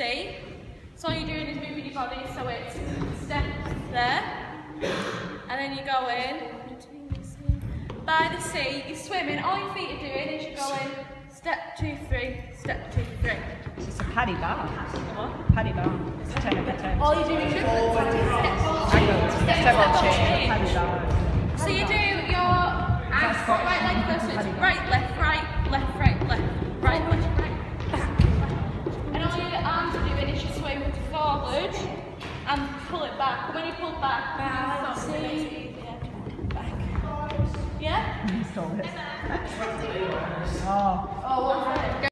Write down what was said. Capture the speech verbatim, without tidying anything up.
sea. So all you're doing is moving your body, so it's step there, and then you go in. By the sea, you're swimming, all your feet are doing is you're going step two, three, step two, three. It's a paddy bar. What? Paddy bar. It's a ten over ten. All you do is step ball Step change. Paddy bar. So you do your ass, right leg first, so it's right, left, right, left, right, left, right, left, right, back, back. And all your arms are doing is you swim forward and pull it back. When you pull back, back, see. Yeah? Oh. Oh, what's that?